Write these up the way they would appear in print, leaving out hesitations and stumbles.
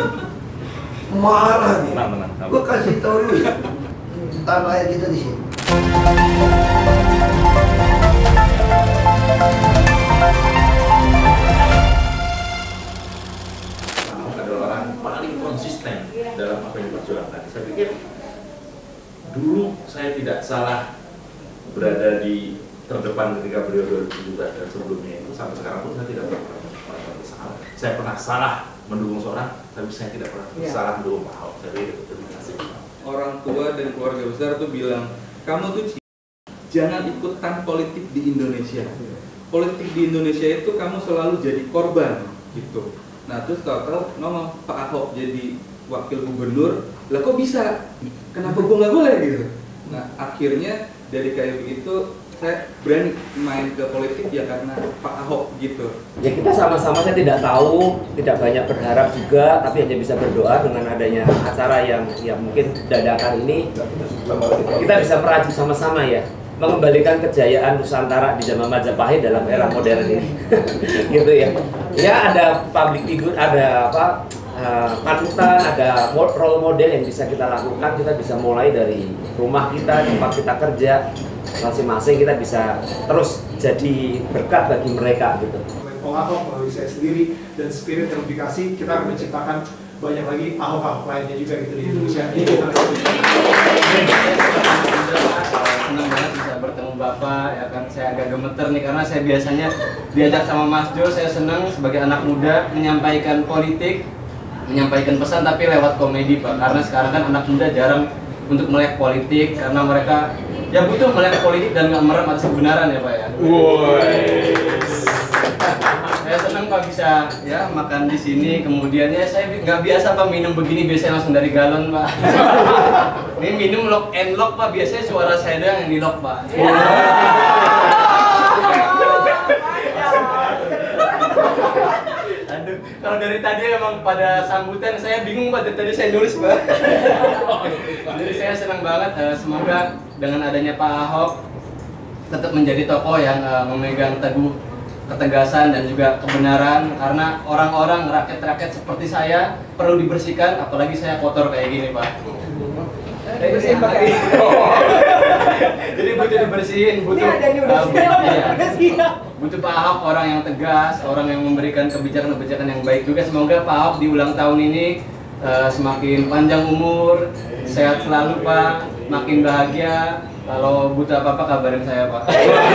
marah nih. Tenang. Gue kasih tahu dulu ya. Tanah air kita di sini. Ahok adalah orang paling konsisten dalam apa yang diperjuangkan. Saya pikir dulu saya tidak salah berada di terdepan ketika beliau 2017 dan sebelumnya itu, sampai sekarang pun saya tidak pernah salah. Saya pernah salah mendukung seorang, tapi saya tidak pernah salah mendukung Pak Ahok. Jadi terima kasih. Orang tua dan keluarga besar tuh bilang, kamu tuh jangan ikutan politik di Indonesia. Politik di Indonesia itu kamu selalu jadi korban gitu. Nah terus tahu-tahu ngomong Pak Ahok jadi wakil gubernur, lah kok bisa? Kenapa gua nggak boleh gitu? Nah akhirnya dari kayak begitu saya berani main ke politik ya karena Pak Ahok gitu. Ya kita sama-sama, saya tidak tahu, tidak banyak berharap juga, tapi hanya bisa berdoa dengan adanya acara yang mungkin dadakan ini, kita bisa merajut sama-sama ya, mengembalikan kejayaan Nusantara di zaman Majapahit dalam era modern ini. Gitu ya. Ya ada public figure, ada apa, panutan, ada role model yang bisa kita lakukan. Kita bisa mulai dari rumah kita, tempat kita kerja, masing-masing kita bisa terus jadi berkat bagi mereka gitu. Pak Ahok melalui saya sendiri dan spirit terpublikasi, kita akan menciptakan banyak lagi Ahok lainnya juga gitu di Indonesia. Ini kita senang banget bisa bertemu Bapak, ya kan. Saya agak gemeter nih karena saya biasanya diajak sama Mas Jo. Saya senang sebagai anak muda menyampaikan politik, menyampaikan pesan tapi lewat komedi Pak, karena sekarang kan anak muda jarang untuk melek politik karena mereka ya butuh melek politik dan nggak merem atas kebenaran ya Pak ya. Saya senang Pak bisa ya makan di sini, kemudian ya saya nggak biasa Pak minum begini, biasanya langsung dari galon Pak. Ini minum lock and lock Pak, biasanya suara saya doang yang di lock Pak. Aduh, kalau dari tadi emang pada sambutan saya bingung Pak, dari tadi saya nulis Pak. Jadi saya senang banget, semoga dengan adanya Pak Ahok tetap menjadi tokoh yang memegang teguh ketegasan dan juga kebenaran, karena orang-orang rakyat-rakyat seperti saya perlu dibersihkan, apalagi saya kotor kayak gini Pak. Bersihin pakai jadi butuh dibersihin, butuh butuh Pak Ahok orang yang tegas, orang yang memberikan kebijakan-kebijakan yang baik juga. Semoga Pak Ahok di ulang tahun ini semakin panjang umur, sehat selalu Pak, makin bahagia. Kalau butuh apa-apa kabarin saya Pak.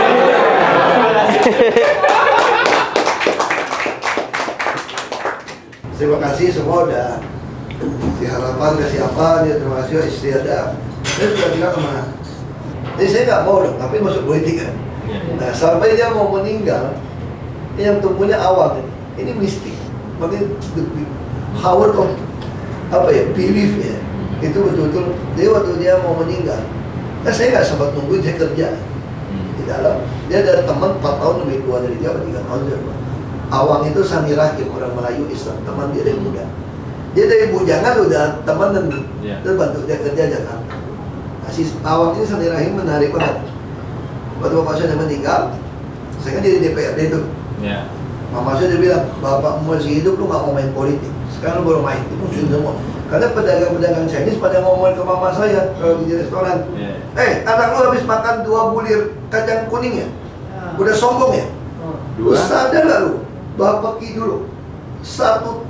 Terima kasih semua udah di harapan kasih apa, dia terima kasih istri ada. Saya sudah bilang kemana? Jadi saya nggak mau dong, tapi masuk politik kan. Nah sampai dia mau meninggal, yang tumbuhnya awal ini mistik. Makanya the power of apa ya, belief ya, itu betul-betul. Dia waktu dia mau meninggal, saya nggak sempat nungguin, saya kerja di dalam. Dia ada teman 4 tahun lebih tua dari dia, 3 tahun dia. Awang itu Sani Rahim, orang Melayu Islam, teman dia dari muda. Dia dari bujangan udah teman dan terus bantu dia kerja Jakarta. Nah, si Awang ini Sani Rahim menarik banget. Waktu bapak saya meninggal, saya kan jadi DPRD itu. Mama saya dia bilang, bapak masih hidup lu nggak mau main politik. Sekarang lu baru main, itu musuhin semua. Karena pedagang-pedagang Chinese pada ngomongin ke mama saya kalau di restoran, anak lu habis makan 2 bulir kacang kuning ya? Udah sombong ya? Lu sadar gak lu? Bapak Ki dulu satu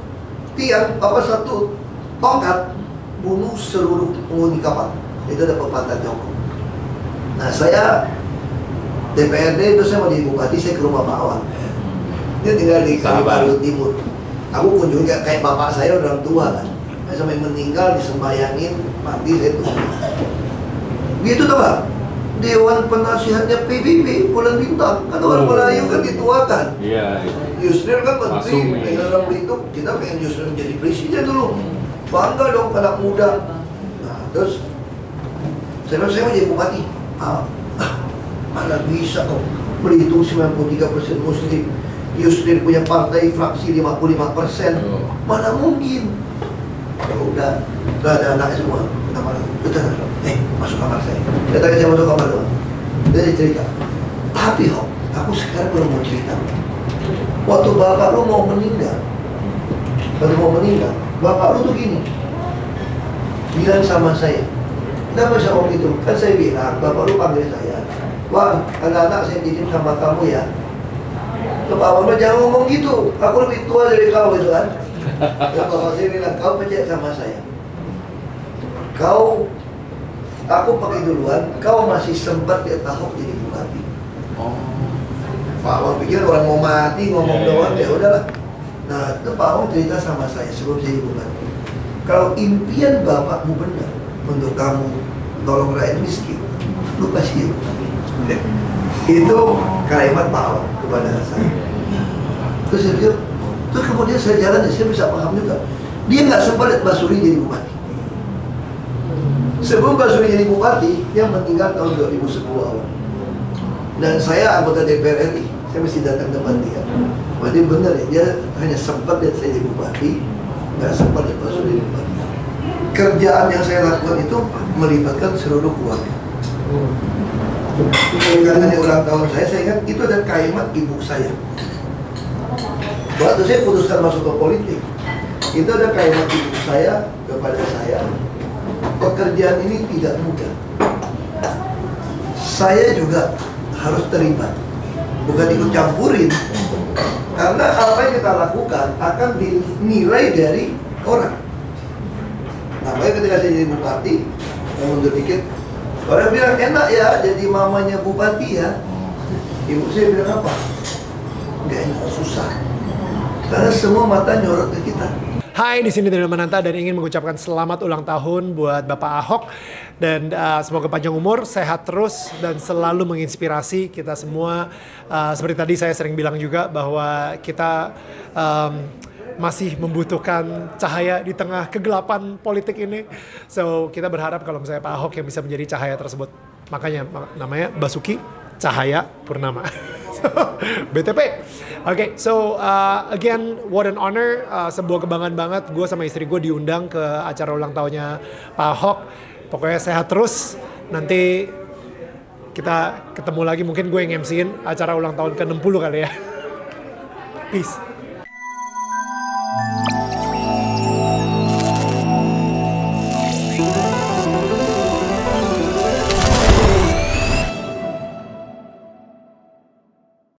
tongkat bunuh seluruh penghuni kapal. Itu ada pepatah Joko. Nah saya DPRD itu saya mau jadi bupati, saya ke rumah Pak Awang. Dia tinggal di Kalibaru Timur. Aku kunjungi kayak bapak saya orang tua kan. Saya sampai meninggal disembayangin, mati saya tuh. Gitu tuh Pak. Dewan Penasihatnya PBB Bulan Bintang, kan orang Melayu kan dituakan. Yusril kan menteri, dengan orang Belitung, kita pengen Yusril jadi presiden dulu. Bangga dong anak muda. Nah terus saya mau jadi bupati. Mana bisa kok, Belitung 93% Muslim, Yusril punya partai fraksi 55%, mana mungkin? Ya udah, gak ada anak semua. Betul, masuk kamar saya. Dia tanya saya masuk kamar doang. Dia cerita, tapi Hok, aku sekarang belum mau cerita. Waktu bapak lu mau meninggal, bapak lu tuh gini, bilang sama saya. Kenapa saya ngomong gitu? Kan saya bilang, bapak lu panggil saya, Wah, anak-anak saya titip sama kamu ya. Ke Pak Mama jangan ngomong gitu, aku lebih tua dari kau gitu kan. Dan bapak saya bilang, kau percaya sama saya. Aku pakai duluan, kau masih sempat lihat Ahok jadi bupati. Pak Ahok pikir orang mau mati ngomong doang, ya udahlah. Nah, itu Pak Ahok cerita sama saya sebelum jadi bupati. Kalau impian bapakmu benar untuk kamu tolong rakyat miskin, lu kasih dia bupati. Itu kalimat Pak Ahok kepada saya. Terus saya pikir, terus kemudian saya jalan, saya bisa paham juga. Dia nggak sempat lihat Basuri jadi bupati. Sebelum Basuri jadi bupati, dia meninggal tahun 2010 awal. Dan saya anggota DPR RI, saya mesti datang tempat dia. Berarti benar ya, dia hanya sempat lihat saya jadi bupati, nggak sempat lihat Basuri jadi bupati. Kerjaan yang saya lakukan itu melibatkan seluruh keluarga. Karena ulang tahun saya ingat itu ada kalimat ibu saya. Waktu saya putuskan masuk ke politik, itu ada kalimat ibu saya kepada saya. Pekerjaan ini tidak mudah. Saya juga harus terlibat, bukan ikut campurin. Karena apa yang kita lakukan akan dinilai dari orang. Namanya ketika saya jadi bupati, saya mundur dikit, orang bilang enak ya jadi mamanya bupati ya. Ibu saya bilang apa? Enggak enak, susah. Karena semua mata nyorot ke kita. Hai, di sini Daniel Mananta dan ingin mengucapkan selamat ulang tahun buat Bapak Ahok dan semoga panjang umur, sehat terus dan selalu menginspirasi kita semua. Seperti tadi saya sering bilang juga bahwa kita masih membutuhkan cahaya di tengah kegelapan politik ini. So kita berharap kalau misalnya Pak Ahok yang bisa menjadi cahaya tersebut. Makanya namanya Basuki Cahaya Purnama. BTP. Oke, so again, what an honor, sebuah kebanggaan banget. Gue sama istri gue diundang ke acara ulang tahunnya Pak Ahok. Pokoknya sehat terus. Nanti kita ketemu lagi, mungkin gue yang MC-in acara ulang tahun ke-60 kali ya. Peace.